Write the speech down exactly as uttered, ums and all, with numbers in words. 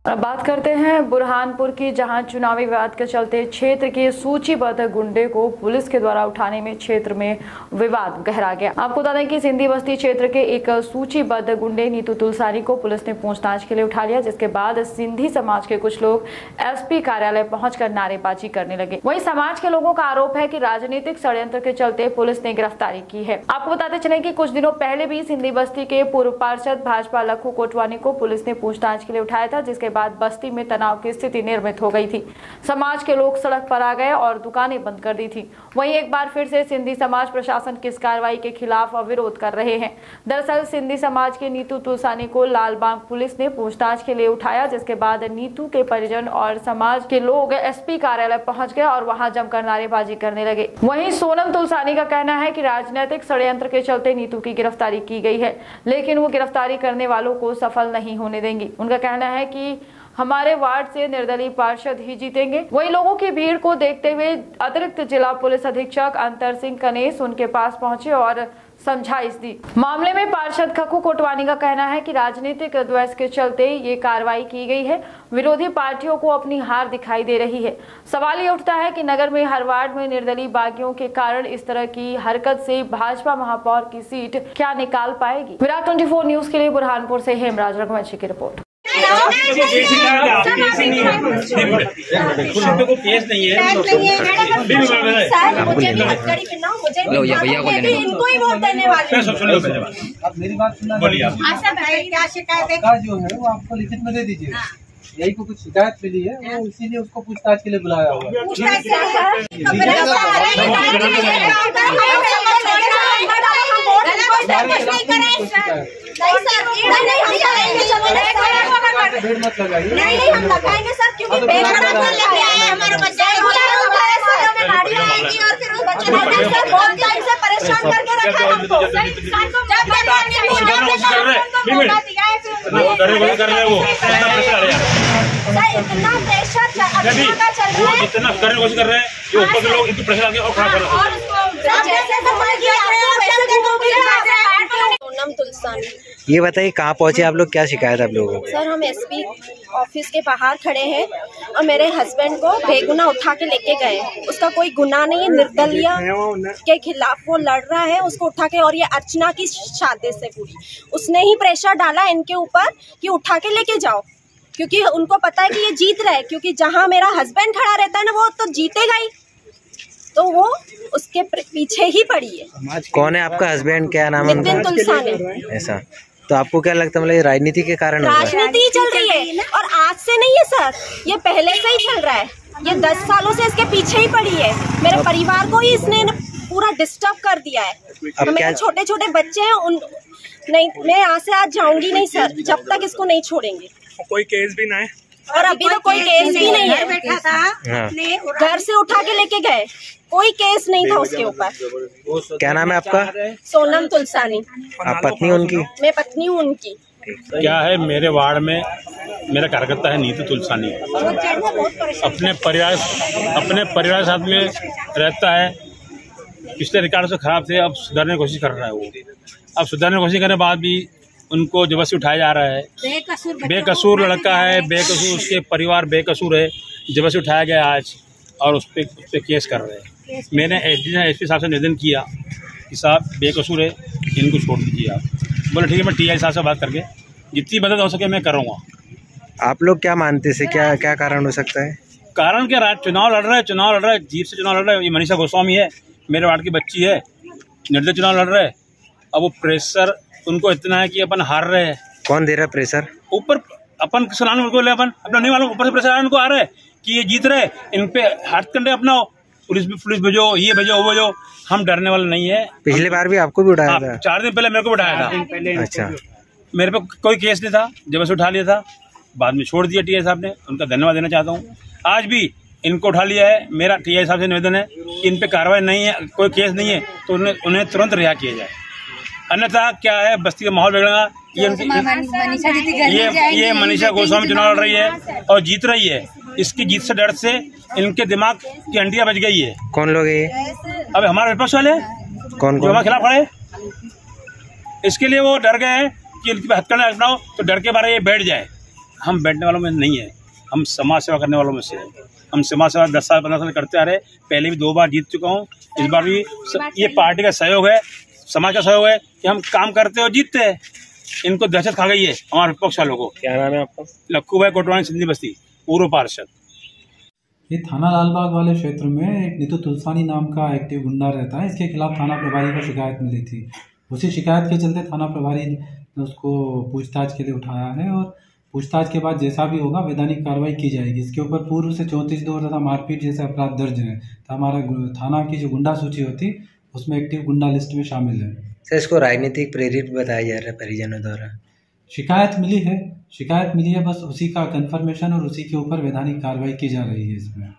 बात करते हैं बुरहानपुर की, जहां चुनावी विवाद के चलते क्षेत्र के सूचीबद्ध गुंडे को पुलिस के द्वारा उठाने में क्षेत्र में विवाद गहरा गया। आपको बता दें कि सिंधी बस्ती क्षेत्र के एक सूचीबद्ध गुंडे नीतू तुलसानी को पुलिस ने पूछताछ के लिए उठा लिया, जिसके बाद सिंधी समाज के कुछ लोग एसपी कार्यालय पहुंचकर नारेबाजी करने लगे। वहीं समाज के लोगों का आरोप है कि राजनीतिक षड्यंत्र के चलते पुलिस ने गिरफ्तारी की है। आपको बताते चले कि कुछ दिनों पहले भी सिंधी बस्ती के पूर्व पार्षद भाजपा लखू कोटवानी को पुलिस ने पूछताछ के लिए उठाया था, जिसके बाद बस्ती में तनाव की स्थिति निर्मित हो गई थी। समाज के लोग सड़क पर आ गए और दुकानें बंद कर दी थी। वहीं एक बार फिर से सिंधी समाज प्रशासन की इस कार्रवाई के खिलाफ विरोध कर रहे हैं। दरअसल सिंधी समाज के नीतू तुलसानी को लालबाग पुलिस ने पूछताछ के लिए उठाया, जिसके बाद नीतू के परिजन और समाज के लोग एसपी कार्यालय पहुंच गए और वहां जमकर नारेबाजी करने लगे। वहीं सोनम तुलसानी का कहना है कि राजनीतिक षड्यंत्र के चलते नीतू की गिरफ्तारी की गई है, लेकिन वो गिरफ्तारी करने वालों को सफल नहीं होने देंगी। उनका कहना है कि हमारे वार्ड से निर्दलीय पार्षद ही जीतेंगे। वही लोगों की भीड़ को देखते हुए अतिरिक्त जिला पुलिस अधीक्षक अंतर सिंह कनेस उनके पास पहुंचे और समझाइश दी। मामले में पार्षद खक्कू कोटवानी का कहना है कि राजनीतिक द्वेष के चलते ये कार्रवाई की गई है। विरोधी पार्टियों को अपनी हार दिखाई दे रही है। सवाल ये उठता है कि नगर में हर वार्ड में निर्दलीय बागियों के कारण इस तरह की हरकत से भाजपा महापौर की सीट क्या निकाल पाएगी। विराट चौबीस न्यूज के लिए बुरहानपुर से हेमराज रघुवंशी की रिपोर्ट। को केस नहीं है, लो या भैया को देने इनको ही वोट देने वाले। आप मेरी बात सुनना, बोलिए आप। क्या शिकायत है? जो है वो आपको लिखित में दे दीजिए। यही को कुछ शिकायत मिली है, वो इसीलिए उसको पूछताछ के लिए बुलाया हुआ भीड़ मत लगाइए। नहीं नहीं हम लगाएंगे सर, क्योंकि हमारे बच्चे और फिर उस बच्चे ने बहुत टाइम से परेशान करके रखा है हमको। इतना प्रेशर जितना करने की कोशिश कर रहे हैं, ये ऊपर के लोग इतनी प्रेशर आके और खराब कर रहे हैं। सोनम तुलसानी। ये बताइए कहाँ पहुँचे आप लोग, क्या शिकायत है आप लोगों को? सर हम एसपी ऑफिस के बाहर खड़े हैं और मेरे हस्बैंड को बेगुनाह उठा के लेके गए। उसका कोई गुनाह नहीं है, निर्दलीय के खिलाफ वो लड़ रहा है, उसको उठा के, और ये अर्चना की शादी से पूरी उसने ही प्रेशर डाला इनके ऊपर कि उठा के लेके जाओ, क्योंकि उनको पता है कि ये जीत रहा है, क्योंकि जहाँ मेरा हस्बैंड खड़ा रहता है ना वो तो जीतेगा ही, तो वो उसके पीछे ही पड़ी है। कौन है आपका हस्बैंड, क्या नाम है? नितिन तुलसानी। ऐसा तो आपको क्या लगता है, मतलब राजनीति के कारण? राजनीति ही चल रही है और आज से नहीं है सर, ये पहले से ही चल रहा है। ये दस सालों से इसके पीछे ही पड़ी है। मेरे परिवार को ही इसने पूरा डिस्टर्ब कर दिया है। तो मेरे छोटे छोटे बच्चे हैं, उन नहीं, मैं यहाँ से आज जाऊंगी नहीं सर जब तक इसको नहीं छोड़ेंगे। कोई केस भी ना है और अभी तो कोई केस भी नहीं है। बैठा था, घर से उठा के लेके गए, कोई केस नहीं था उसके ऊपर। क्या नाम है आपका? सोनम तुलसानी। आप पत्नी उनकी? मैं पत्नी हूँ उनकी। क्या है, मेरे वार्ड में मेरा कार्यकर्ता है नीतू तुलसानी। अपने परिवार अपने परिवार के साथ में रहता है। पिछले रिकॉर्ड से खराब थे, अब सुधारने की कोशिश कर रहा है वो। अब सुधारने की कोशिश करने के बाद भी उनको जबरदस्ती उठाया जा रहा है। बेकसूर लड़का है, बेकसूर उसके परिवार बेकसूर है, जबरदस्ती उठाया गया आज और उस पर उस पर केस कर रहे हैं। मैंने एस डी एस पी साहब से निवेदन किया कि साहब बेकसूर है, इनको छोड़ दीजिए आप। बोले ठीक है, मैं टी आई साहब से बात करके जितनी मदद हो सके मैं करूँगा। आप लोग क्या मानते से, क्या क्या कारण हो सकता है? कारण क्या, राज चुनाव लड़ रहा है, चुनाव लड़ रहा है, जीत से चुनाव लड़ रहा है। ये मनीषा गोस्वामी है, मेरे वार्ड की बच्ची है, निर्दलीय चुनाव लड़ रहा है। अब वो प्रेशर उनको इतना है कि अपन हार रहे हैं। कौन दे रहा है प्रेशर? ऊपर अपन सलाम बोले, अपन अपना नहीं मालूम, ऊपर से प्रेशर उनको आ रहा है कि ये जीत रहे, इन पे हाथ कंडे अपनाओ, पुलिस पुलिस भेजो, ये भेजो वो भेजो। हम डरने वाले नहीं है। पिछली बार भी आपको भी उठाया था? चार दिन पहले मेरे को उठाया था। अच्छा, मेरे पे कोई केस नहीं था, जबरदस्ती उठा लिया था, बाद में छोड़ दिया टी आई साहब ने। उनका धन्यवाद देना चाहता हूँ। आज भी इनको उठा लिया है। मेरा टी आई साहब से निवेदन है कि इन पे कार्रवाई नहीं है, कोई केस नहीं है तो उन्हें उन्हें तुरंत रिहा किया जाए, अन्यथा क्या है बस्ती का माहौल बिगड़ेगा। ये ये ये मनीषा गोस्वामी चुनाव लड़ रही है और जीत रही है। इसकी जीत से डर से इनके दिमाग की हंडियां बच गई है। कौन लोग है? अब हमारे विपक्ष वाले कौन जो हमारे खिलाफ खड़े, इसके लिए वो डर गए हैं कि इनकी हथकंडे अपनाओ तो डर के बारे ये बैठ जाए। हम बैठने वालों में नहीं है, हम समाज सेवा करने वालों में से हैं। हम समाज सेवा दस साल पंद्रह साल करते आ रहे, पहले भी दो बार जीत चुका हूँ, इस बार भी ये पार्टी का सहयोग है, समाज का सहयोग है कि हम काम करते और जीतते हैं। इनको दहशत खा गई है हमारे विपक्ष वालों को। क्या नाम है आपका? लक्कू भाई कोटवानी, सिंधी बस्ती, पूर्व पार्षद। ये थाना लालबाग वाले क्षेत्र में एक नीतू तुलसानी नाम का एक्टिव गुंडा रहता है। इसके खिलाफ थाना प्रभारी को शिकायत मिली थी। उसी शिकायत के चलते थाना प्रभारी ने उसको पूछताछ के लिए उठाया है और पूछताछ के बाद जैसा भी होगा वैधानिक कार्रवाई की जाएगी। इसके ऊपर पूर्व से चौंतीस दो तथा मारपीट जैसे अपराध दर्ज हैं। तो हमारा थाना की जो गुंडा सूची होती उसमें एक्टिव गुंडा लिस्ट में शामिल है। सर, इसको राजनीतिक प्रेरित बताया जा रहा है परिजनों द्वारा। शिकायत मिली है शिकायत मिली है बस उसी का कंफर्मेशन और उसी के ऊपर वैधानिक कार्रवाई की जा रही है इसमें।